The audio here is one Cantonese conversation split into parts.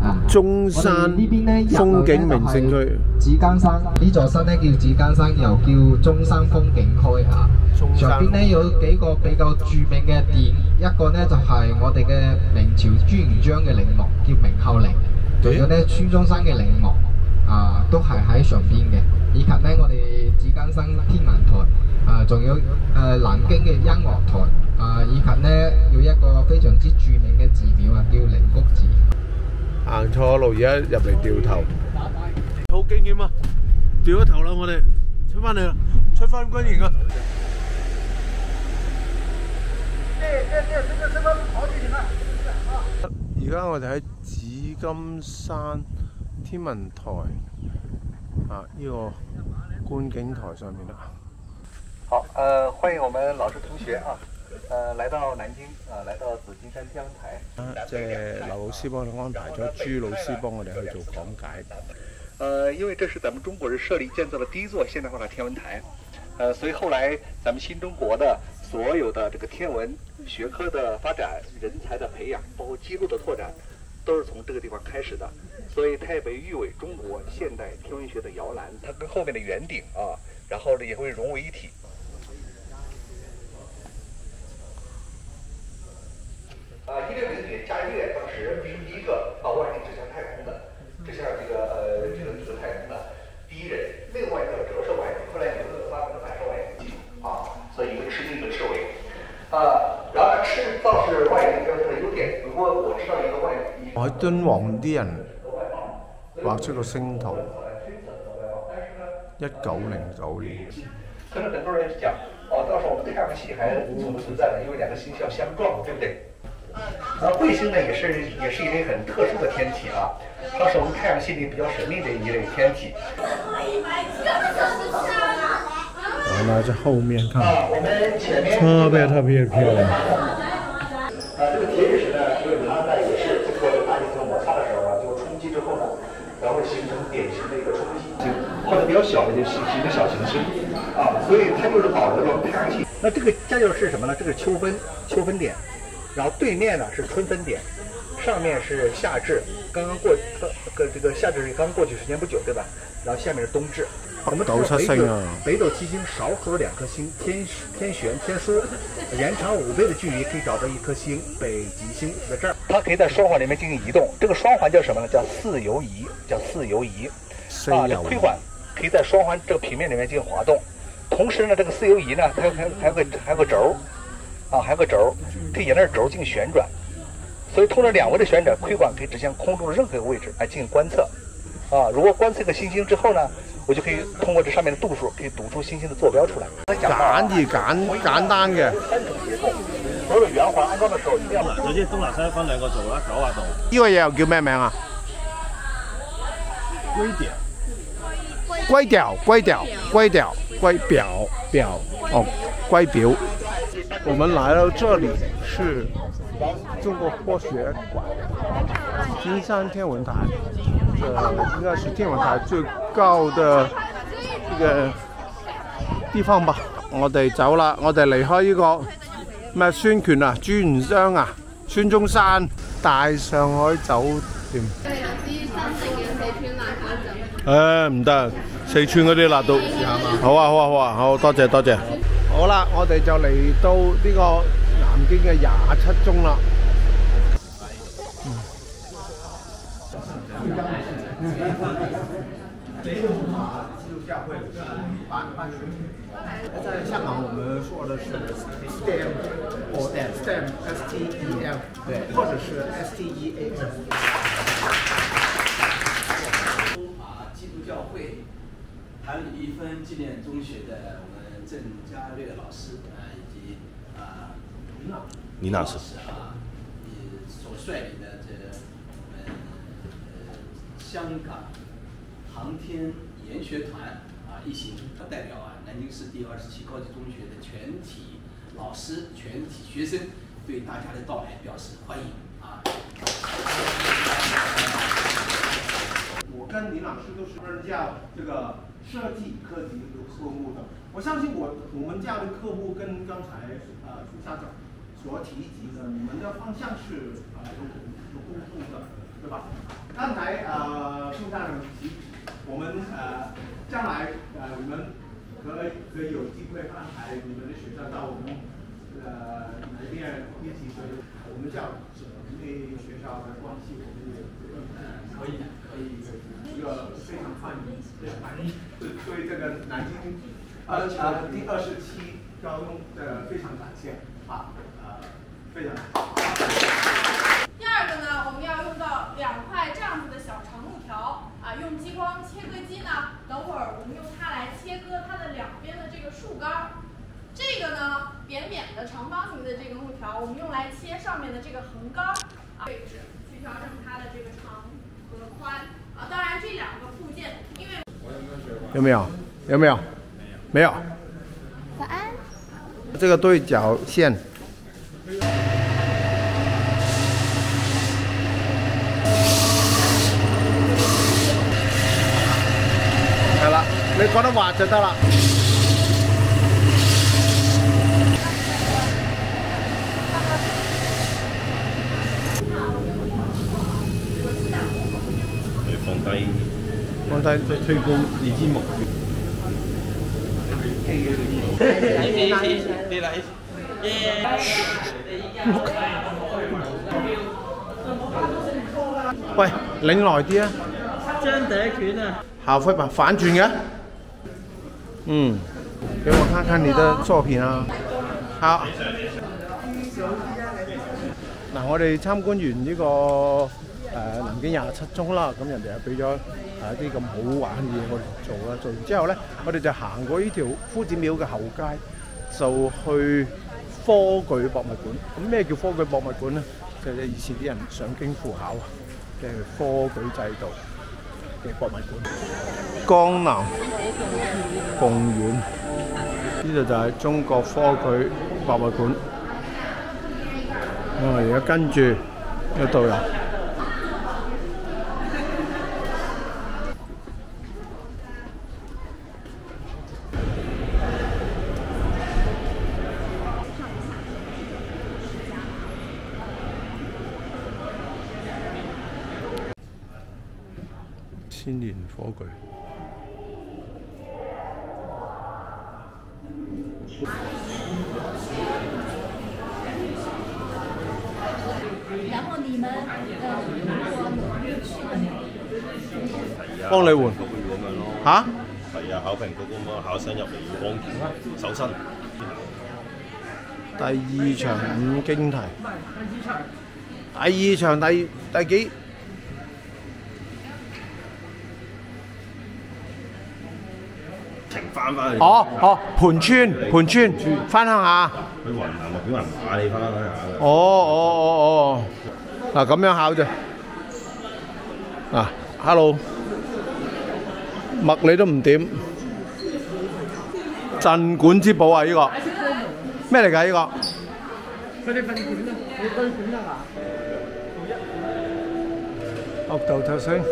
中山風景名勝區。 紫間山呢座山咧叫紫間山，又叫中山風景區啊。上邊咧有幾個比較著名嘅殿，一個咧就係我哋嘅明朝朱元璋嘅陵墓，叫明孝陵。仲有咧孫中山嘅陵墓啊，都係喺上邊嘅。以及咧我哋紫間山天文台啊，仲有南京嘅音樂台啊，以及咧有一個非常之著名嘅寺廟啊，叫靈谷寺。 行錯路，而家入嚟掉頭，好驚險啊！掉咗頭啦，我哋出翻嚟啦，出翻軍營啊！而家我哋喺紫金山天文台啊呢個觀景台上面啦。 好，歡迎我們老師同學啊。來到南京來到紫金山天文台。 即係劉老師幫我哋安排咗朱老師幫我哋去做講解。 因為這是咱們中國人設立建造的第一座現代化的天文台，所以後來咱們新中國的所有的這個天文學科的發展、人才的培養，包括記錄的拓展，都是從這個地方開始的。所以它也被譽為中國現代天文學的搖籃。它跟後面的圓頂啊，然後呢也會融為一體。1600年伽利略当时是第一个把望远镜指向太空的，指向这个太空的第一人。另外一个折射望远镜，后来牛顿发明了反射望远镜啊，所以一个赤径一个赤尾。然后赤道是望远镜标志的优点。如果我知道一个望远镜， 我喺敦煌啲人畫出個星圖，1909年。 可能很多人讲，到时候我们太阳系还存不存在呢？因为两个星系要相撞，对不对？彗星呢也是一类很特殊的天体啊，它是我们太阳系里比较神秘的一类天体。 完了，在后面看， 我们前面特别漂亮。 这个铁陨石呢，这个它也是经过大气层摩擦的时候就冲击之后呢，然后会形成典型的一个冲击星，或者比较小的就形成小行星啊，所以它就是保留了我们太阳系。那这个就是什么呢？这个秋分点。然后对面呢是春分点，上面是夏至，刚刚过这个夏至刚过去时间不久，对吧？然后下面是冬至。我们北斗七星少数两颗星，天璇、天枢，延长5倍的距离可以找到一颗星，北极星在这儿。它可以在双环里面进行移动，这个双环叫什么呢？叫四游移，这个窥管可以在双环这个平面里面进行滑动。同时呢，这个四游移呢，它还有个轴。还有个轴，可以沿着轴进行旋转，所以通过2维的旋转，窥管可以指向空中的任何一个位置来进行观测。如果观测一个星星之后呢，我就可以通过这上面的度数，可以读出星星的坐標出來。 簡單嘅。 所有圓環安裝的時候一定要。 首先東南西分2個軸啦，90度。 呢個嘢又叫咩名啊？龜表。哦，龜表。我們來到這裡是中國科學館，金山天文台，應該是天文台最高的一個地方吧。我哋走啦，我哋離開呢個咩孫權啊、朱元璋啊、孫中山大上海酒店。唔得，四川嗰啲辣到。好，多謝。好啦，我哋就嚟到呢個南京嘅27中啦。在香港，我們說的是 STEM 或 STEM， 對，或者是 STEAM。 基督教會譚李一芬紀念中學的我們鄭家略老師以及林老師所率領的我們香港航天研學團一行代表南京市第27高級中學的全體老師、全體學生對大家的到來表示歡迎我跟林老師都是任教這個設計科級的科目的，我相信我們教的科目跟剛才朱校長所提及的，你們的方向是有共同的，對吧？剛新上我们将来你们可以有机会安排你们的学生到我们南边一起学。我们这样对学校的关系，我们也可以一个非常欢迎，对这个南京第27高中的非常感谢啊，非常。 第二个呢，我们要用到2块这样子的小长木条啊，用激光切割机呢，等会儿我们用它来切割它的2边的这个树干。这个呢，扁扁的长方形的这个木条，我们用来切上面的这个横杆啊位置，去调整它的这个长和宽啊。当然，这2个部件，因为有没有？有没有？没有。 早安。 这个对角线。係啦，你覺得滑就得啦。 你放低， 推高你支木。你嚟。 喂，擰耐啲啊！ 張第一拳啊！ 好，會吧，反轉嘅。嗯，給我看看你的作品啊。好。嗱，我哋參觀完呢個南京27中啦，咁人哋又俾咗一啲咁好玩嘅嘢我哋做啦。做完之後咧，我哋就行過呢條夫子廟嘅後街，就去科舉博物館。咁咩叫科舉博物館咧？就係以前啲人上京赴考嘅科舉制度嘅博物館。江南共園呢度就係中國科舉博物館。我而家跟住個導遊。千年科舉。 然后你们幫你換嚇？ 係啊，考評局咁啊，考生入嚟要安檢搜身。 第2場5經題。第2場第幾？ 停翻去。 哦，盤村，翻鄉下。 去雲南咪表人打你翻鄉下。 哦，嗱咁樣考啫。嗱 ，hello， 麥你都唔點，鎮館之寶啊！呢個咩嚟㗎？呢個？佢哋份卷啊，你對卷啊嘛？角度頭先。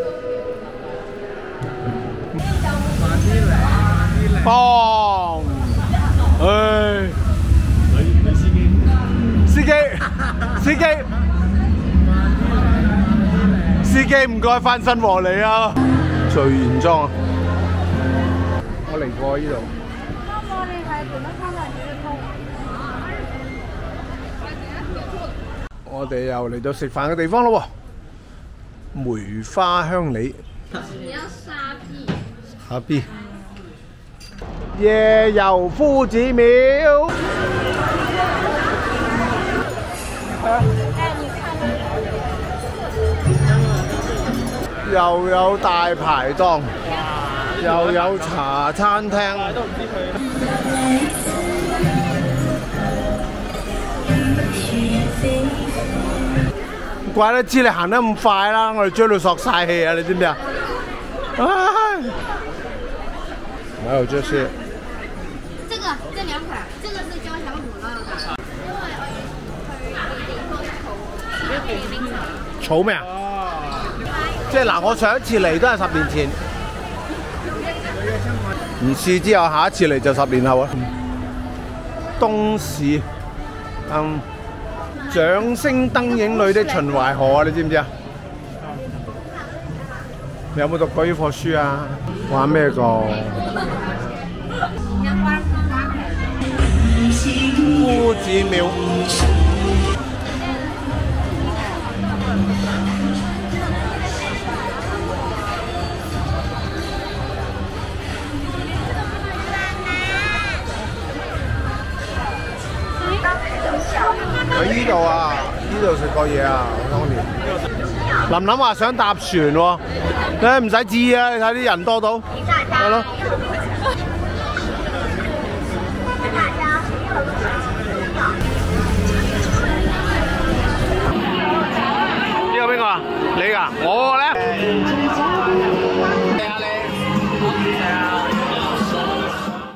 幫，唉，你司機唔該翻身和你啊！聚賢莊啊，我嚟過呢度。我哋又嚟到食飯嘅地方咯喎，梅花香梨。 你要沙幣。 沙幣。夜遊夫子廟。又有大排檔，又有茶餐廳。怪得知你行得咁快啦，我哋追到索晒氣啊！你知唔知啊？還有就是這2款，這個是交響鼓樂的。 草咩啊？即係嗱，我上一次嚟都係10年前，唔試之後下一次嚟就10年後啊。東市，掌聲燈影裏的秦淮河啊，你知唔知啊？ 你有冇讀過呢課書啊？玩咩個？夫子廟。喺呢度啊，呢度食過嘢啊，好當年。琳琳話想搭船喎，你唔使知啊，你睇啲人多到，係咯。